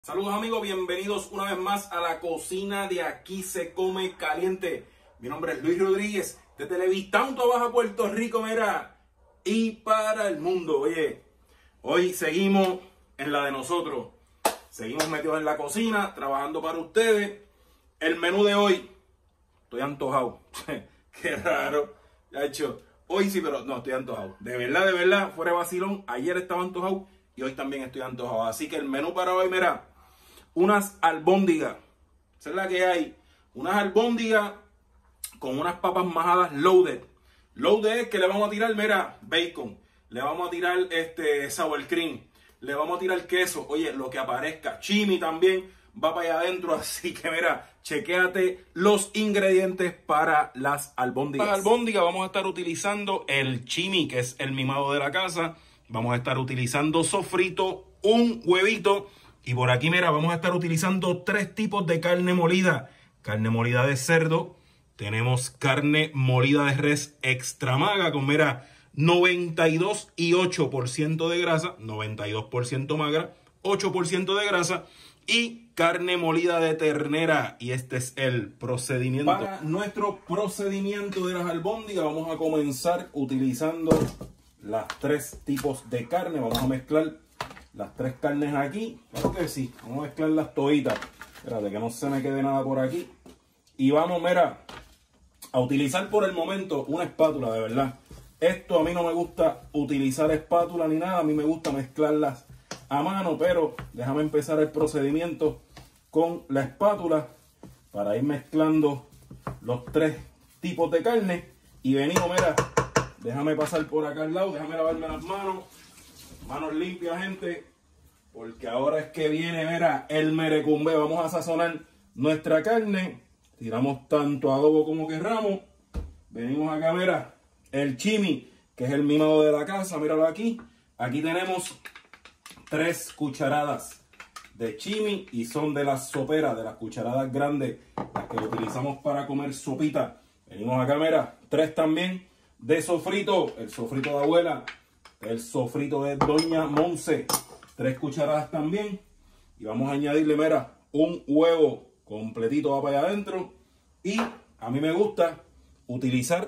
Saludos amigos, bienvenidos una vez más a la cocina de Aquí se come caliente. Mi nombre es Luis Rodríguez de Televitown, Baja Puerto Rico, mira, y para el mundo. Oye, hoy seguimos en la de nosotros, seguimos metidos en la cocina, trabajando para ustedes. El menú de hoy, estoy antojado, qué raro, ya hecho, hoy sí, pero no, estoy antojado, de verdad, fuera de vacilón, ayer estaba antojado y hoy también estoy antojado. Así que el menú para hoy, mira, unas albóndigas, esa es la que hay, unas albóndigas con unas papas majadas loaded. Loaded es que le vamos a tirar, mira, bacon, le vamos a tirar sour cream, le vamos a tirar queso, oye, lo que aparezca, chimi también va para allá adentro, así que mira, chequéate los ingredientes para las albóndigas. Para las albóndigas vamos a estar utilizando el chimi, que es el mimado de la casa, vamos a estar utilizando sofrito, un huevito. Y por aquí, mira, vamos a estar utilizando 3 tipos de carne molida. Carne molida de cerdo. Tenemos carne molida de res extra magra con, mira, 92,8% de grasa. 92% magra, 8% de grasa. Y carne molida de ternera. Y este es el procedimiento. Para nuestro procedimiento de las albóndigas vamos a comenzar utilizando las 3 tipos de carne. Vamos a mezclar las 3 carnes aquí, claro que sí, vamos a mezclarlas toditas. Espérate que no se me quede nada por aquí. Y vamos, mira, a utilizar por el momento una espátula, de verdad. Esto a mí no me gusta utilizar espátula ni nada, a mí me gusta mezclarlas a mano, pero déjame empezar el procedimiento con la espátula para ir mezclando los 3 tipos de carne. Y venimos, mira, déjame pasar por acá al lado, déjame lavarme las manos. Manos limpias, gente, porque ahora es que viene, mira, el merecumbe. Vamos a sazonar nuestra carne. Tiramos tanto adobo como querramos. Venimos acá, mira, el chimi, que es el mimado de la casa. Míralo aquí. Aquí tenemos 3 cucharadas de chimi y son de las soperas, de las cucharadas grandes, las que utilizamos para comer sopita. Venimos acá, mira, 3 también de sofrito, el sofrito de abuela. El sofrito de Doña Monse, 3 cucharadas también. Y vamos a añadirle, mira, un huevo completito va para allá adentro. Y a mí me gusta utilizar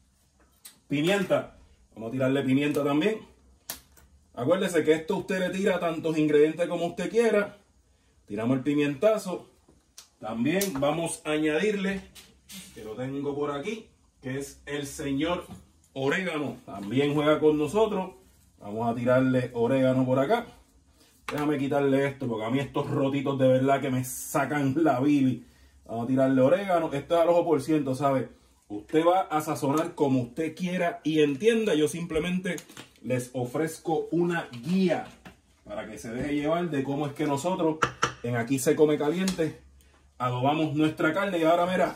pimienta. Vamos a tirarle pimienta también. Acuérdese que esto usted le tira tantos ingredientes como usted quiera. Tiramos el pimientazo. También vamos a añadirle, que lo tengo por aquí, que es el señor orégano. También juega con nosotros. Vamos a tirarle orégano por acá. Déjame quitarle esto, porque a mí estos rotitos de verdad que me sacan la bibi. Vamos a tirarle orégano. Esto es al ojo por ciento, ¿sabe? Usted va a sazonar como usted quiera y entienda. Yo simplemente les ofrezco una guía para que se deje llevar de cómo es que nosotros en Aquí se come caliente adobamos nuestra carne. Y ahora, mira,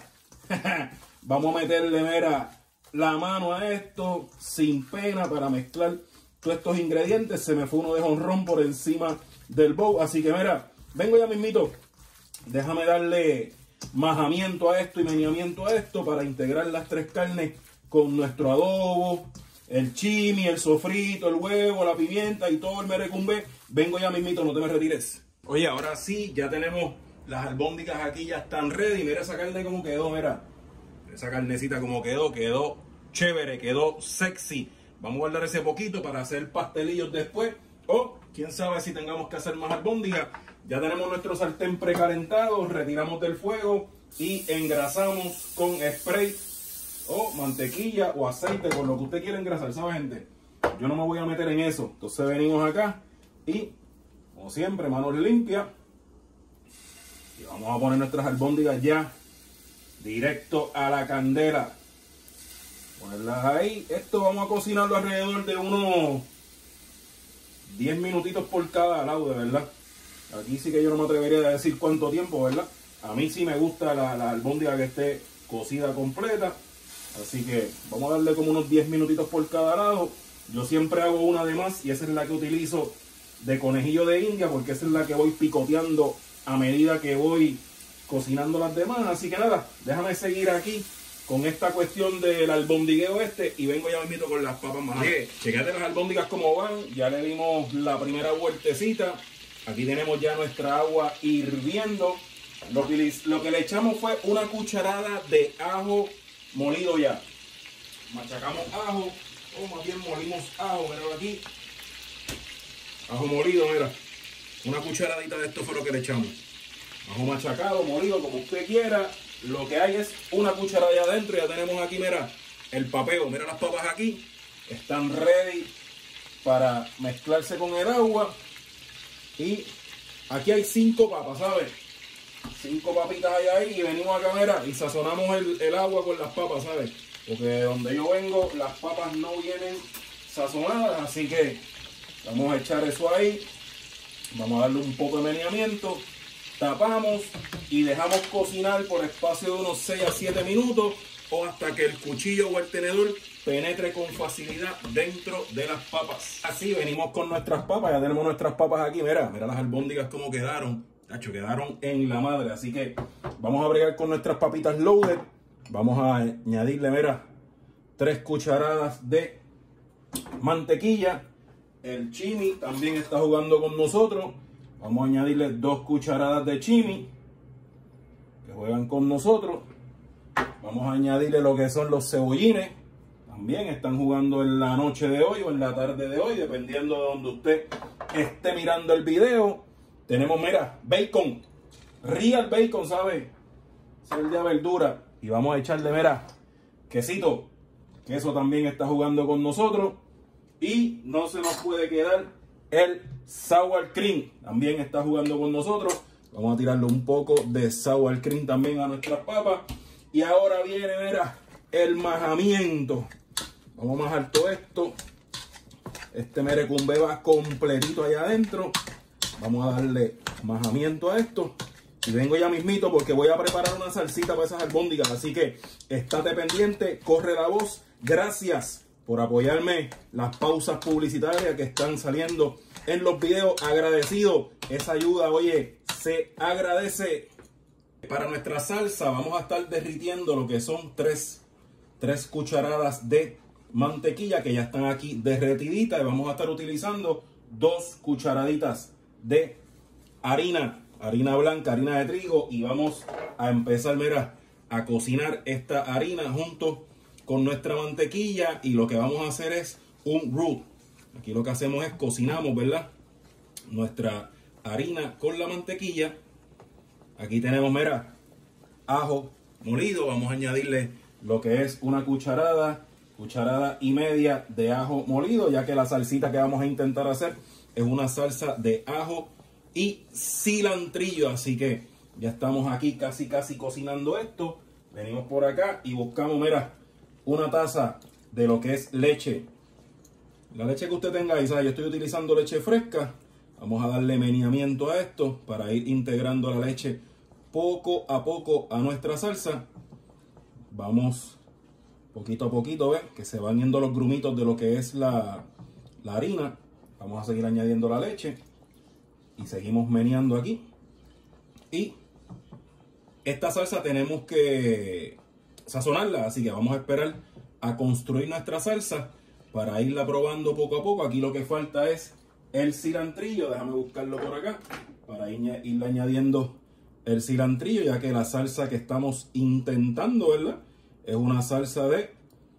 vamos a meterle, mira, la mano a esto sin pena para mezclar todos estos ingredientes. Se me fue uno de jonrón por encima del bowl, así que mira, vengo ya mismito. Déjame darle majamiento a esto y meneamiento a esto para integrar las 3 carnes con nuestro adobo, el chimi, el sofrito, el huevo, la pimienta y todo el merecumbe. Vengo ya mismito, no te me retires. Oye, ahora sí, ya tenemos las albóndigas aquí, ya están ready. Mira esa carne como quedó, mira. Esa carnecita como quedó chévere, quedó sexy. Vamos a guardar ese poquito para hacer pastelillos después. O quién sabe si tengamos que hacer más albóndigas. Ya tenemos nuestro sartén precalentado, retiramos del fuego y engrasamos con spray o mantequilla o aceite, con lo que usted quiera engrasar, ¿sabe, gente? Yo no me voy a meter en eso. Entonces venimos acá y, como siempre, manos limpias. Y vamos a poner nuestras albóndigas ya directo a la candela. Ponerlas ahí. Esto vamos a cocinarlo alrededor de unos 10 minutitos por cada lado, de verdad. Aquí sí que yo no me atrevería a decir cuánto tiempo, ¿verdad? A mí sí me gusta la albóndiga que esté cocida completa. Así que vamos a darle como unos 10 minutitos por cada lado. Yo siempre hago una de más y esa es la que utilizo de conejillo de India, porque esa es la que voy picoteando a medida que voy cocinando las demás. Así que nada, déjame seguir aquí con esta cuestión del albondigueo y vengo ya mismo con las papas más. Checate las albóndigas como van. Ya le dimos la primera vueltecita. Aquí tenemos ya nuestra agua hirviendo. Lo que le echamos fue una cucharada de ajo molido ya. Machacamos ajo, o más bien molimos ajo, pero aquí. Ajo molido, mira. Una cucharadita de esto fue lo que le echamos. Ajo machacado, molido, como usted quiera. Lo que hay es una cucharada allá adentro. Ya tenemos aquí, mira, el papeo. Mira las papas aquí. Están ready para mezclarse con el agua. Y aquí hay 5 papas, ¿sabes? 5 papitas hay ahí y venimos acá, mira, y sazonamos el agua con las papas, ¿sabes? Porque de donde yo vengo, las papas no vienen sazonadas, así que vamos a echar eso ahí. Vamos a darle un poco de meneamiento. Tapamos y dejamos cocinar por espacio de unos 6 a 7 minutos o hasta que el cuchillo o el tenedor penetre con facilidad dentro de las papas. Así venimos con nuestras papas. Ya tenemos nuestras papas aquí. Mira las albóndigas como quedaron. Tacho, quedaron en la madre. Así que vamos a bregar con nuestras papitas loaded. Vamos a añadirle, mira, 3 cucharadas de mantequilla. El chimi también está jugando con nosotros. Vamos a añadirle 2 cucharadas de chimi que juegan con nosotros. Vamos a añadirle lo que son los cebollines. También están jugando en la noche de hoy o en la tarde de hoy, dependiendo de donde usted esté mirando el video. Tenemos, mira, bacon. Real bacon, ¿sabe? Es el de verdura. Y vamos a echarle, mira, quesito. Queso también está jugando con nosotros. Y no se nos puede quedar el sour cream. También está jugando con nosotros. Vamos a tirarle un poco de sour cream también a nuestras papas. Y ahora viene, mira, el majamiento. Vamos a majar todo esto. Este merecumbe va completito allá adentro. Vamos a darle majamiento a esto. Y vengo ya mismito porque voy a preparar una salsita para esas albóndigas. Así que estate pendiente, corre la voz. Gracias por apoyarme las pausas publicitarias que están saliendo en los videos. Agradecido. Esa ayuda, oye, se agradece. Para nuestra salsa vamos a estar derritiendo lo que son 3 cucharadas de mantequilla que ya están aquí derretiditas. Y vamos a estar utilizando 2 cucharaditas de harina blanca, harina de trigo. Y vamos a empezar, mira, a cocinar esta harina junto con nuestra mantequilla. Y lo que vamos a hacer es un roux. Aquí lo que hacemos es cocinamos, ¿verdad? Nuestra harina con la mantequilla. Aquí tenemos, mira, ajo molido. Vamos a añadirle lo que es una cucharada y media de ajo molido, ya que la salsita que vamos a intentar hacer es una salsa de ajo y cilantrillo. Así que ya estamos aquí casi cocinando esto. Venimos por acá y buscamos, mira, una taza de lo que es leche. La leche que usted tenga ahí, ¿sabes? Yo estoy utilizando leche fresca. Vamos a darle meneamiento a esto para ir integrando la leche poco a poco a nuestra salsa. Vamos poquito a poquito, ¿ves? Que se van yendo los grumitos de lo que es la harina. Vamos a seguir añadiendo la leche. Y seguimos meneando aquí. Y esta salsa tenemos que sazonarla. Así que vamos a esperar a construir nuestra salsa para irla probando poco a poco. Aquí lo que falta es el cilantrillo. Déjame buscarlo por acá para irle añadiendo el cilantrillo, ya que la salsa que estamos intentando, ¿verdad?, es una salsa de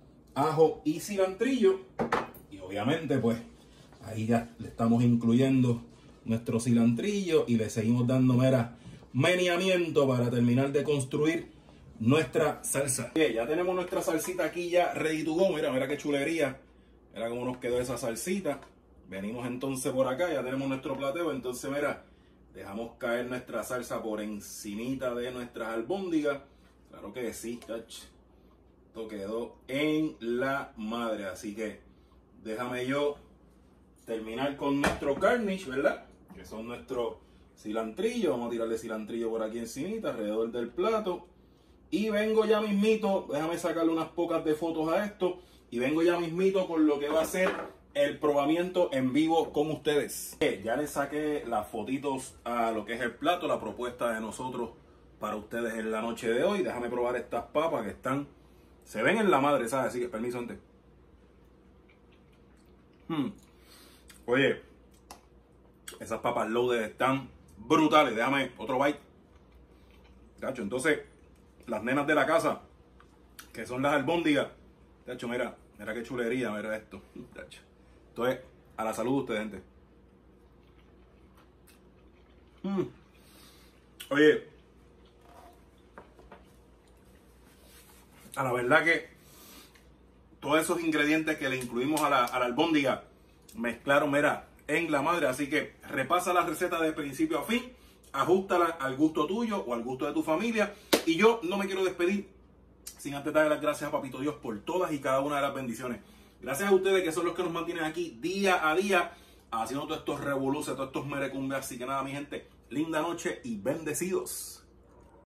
ajo y cilantrillo. Y obviamente pues ahí ya le estamos incluyendo nuestro cilantrillo y le seguimos dando, mera, meneamiento para terminar de construir nuestra salsa. Bien, ya tenemos nuestra salsita aquí ya ready to go. Mira qué chulería. Mira cómo nos quedó esa salsita. Venimos entonces por acá, ya tenemos nuestro plateo. Entonces, mira, dejamos caer nuestra salsa por encimita de nuestras albóndigas. Claro que sí, touch. Esto quedó en la madre. Así que déjame yo terminar con nuestro garnish, ¿verdad? Que son nuestros cilantrillo. Vamos a tirarle cilantrillo por aquí encimita, alrededor del plato. Y vengo ya mismito, déjame sacarle unas pocas de fotos a esto. Y vengo ya mismito con lo que va a ser el probamiento en vivo con ustedes. Ya les saqué las fotitos a lo que es el plato, la propuesta de nosotros para ustedes en la noche de hoy. Déjame probar estas papas que están, se ven en la madre, ¿sabes? Así que permiso antes. Oye, Esas papas loaded están brutales. Déjame otro bite. Tacho, entonces, las nenas de la casa, que son las albóndigas. Tacho, mira qué chulería, mira esto. Tacho. Entonces, a la salud de ustedes, gente. Oye, a la verdad que todos esos ingredientes que le incluimos a la albóndiga mezclaron, mira, en la madre. Así que repasa la receta de principio a fin, ajustala al gusto tuyo o al gusto de tu familia. Y yo no me quiero despedir sin antes darle las gracias a Papito Dios por todas y cada una de las bendiciones. Gracias a ustedes que son los que nos mantienen aquí día a día haciendo todos estos revoluciones, todos estos merecumbeas. Así que nada, mi gente, linda noche y bendecidos.